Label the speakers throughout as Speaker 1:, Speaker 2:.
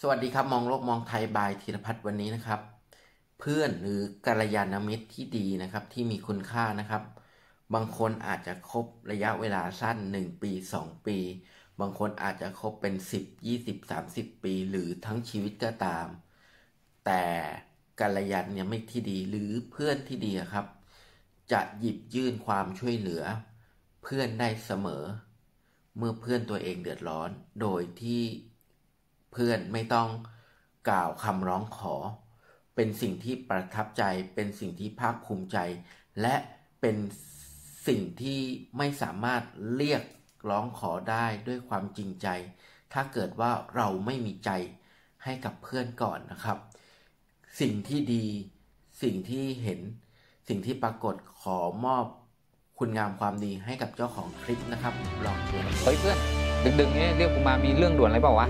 Speaker 1: สวัสดีครับมองโลกมองไทยบายธีรพัฒน์วันนี้นะครับเพื่อนหรือกัลยาณมิตรที่ดีนะครับที่มีคุณค่านะครับบางคนอาจจะคบระยะเวลาสั้น1 ปี 2 ปีบางคนอาจจะคบเป็น10 20 30 ปีหรือทั้งชีวิตก็ตามแต่กัลยาณมิตรที่ดีหรือเพื่อนที่ดีครับจะหยิบยื่นความช่วยเหลือเพื่อนได้เสมอเมื่อเพื่อนตัวเองเดือดร้อนโดยที่เพื่อนไม่ต้องกล่าวคำร้องขอเป็นสิ่งที่ประทับใจเป็นสิ่งที่ภาคภูมิใจและเป็นสิ่งที่ไม่สามารถเรียกร้องขอได้ด้วยความจริงใจถ้าเกิดว่าเราไม่มีใจให้กับเพื่อนก่อนนะครับสิ่งที่ดีสิ่งที่เห็นสิ่งที่ปรากฏขอมอบคุณงามความดีให้กับเจ้าของคลิปนะครับลองดู
Speaker 2: เฮ้ยเพื่อนดึกๆนี้เรียกกูมามีเรื่องด่วนอะไรเปล่าวะ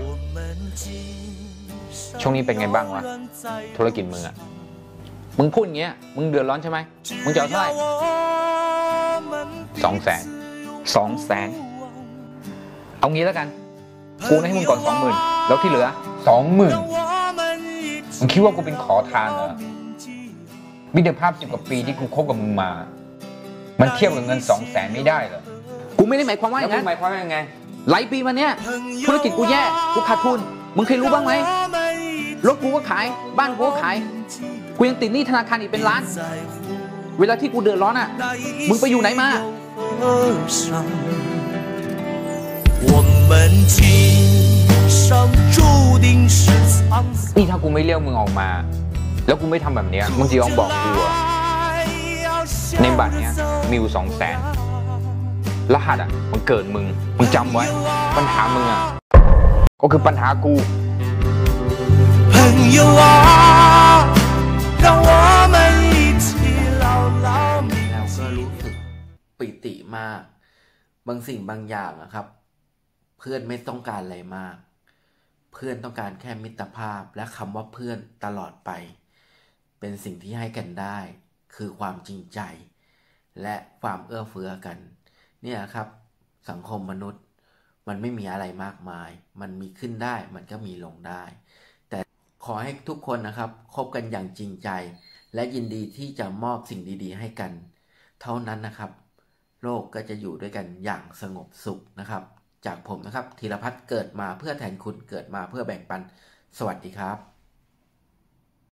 Speaker 2: ช่วงนี้เป็นไงบ้างวะธุรกิจมึงอะมึงพูดอย่างเงี้ยมึงเดือดร้อนใช่ไหมมึงจะเอาเท่าไหร่200,000เอางี้แล้วกันกูให้มึงก่อน20,000แล้วที่เหลือ20,000มึงคิดว่ากูเป็นขอทานเหรอมิตรภาพ10 กว่าปีที่กูคบกับมึงมามันเทียบกับเงิน200,000ไม่ได้เหรอ
Speaker 3: กูไม่ได้หมายความว่าอย่างนั้น
Speaker 2: แล้วมึงหมายความว่ายังไง
Speaker 3: หลายปีมาเนี้ยธุรกิจกูแย่กูขาดทุนมึงเคยรู้บ้างไหมรถกูก็ขายบ้านกูก็ขายกูยังติดหนี้ธนาคารอีกเป็นล้านเวลาที่กูเดือดร้อนอ่ะมึงไปอยู่ไหนมา
Speaker 2: นี่ถ้ากูไม่เรียกมึงออกมาแล้วกูไม่ทำแบบนี้มึงจะยอมบอกกูอะในบัตรเนี้ยมีอยู่200,000รหัสอ่ะมันเกิดมึงจำไว้ปัญหามึงอ่ะก็คือปัญหากู
Speaker 1: แล้วก็รู้สึกปิติมากบางสิ่งบางอย่างอะครับเพื่อนไม่ต้องการอะไรมากเพื่อนต้องการแค่มิตรภาพและคำว่าเพื่อนตลอดไปเป็นสิ่งที่ให้กันได้คือความจริงใจและความเอื้อเฟื้อกันเนี่ยครับสังคมมนุษย์มันไม่มีอะไรมากมายมันมีขึ้นได้มันก็มีลงได้แต่ขอให้ทุกคนนะครับคบกันอย่างจริงใจและยินดีที่จะมอบสิ่งดีๆให้กันเท่านั้นนะครับโลกก็จะอยู่ด้วยกันอย่างสงบสุขนะครับจากผมนะครับธีรพัฒน์เกิดมาเพื่อแทนคุณเกิดมาเพื่อแบ่งปันสวัสดีครับ